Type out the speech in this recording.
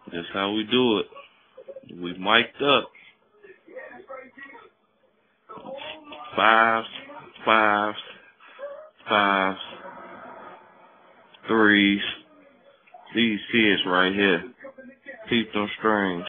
That's how we do it. We mic'd up. Fives, fives, fives, threes. These kids right here. Keep them strings.